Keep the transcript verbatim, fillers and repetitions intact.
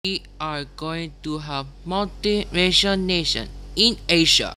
we are going to have multiracial nation in Asia.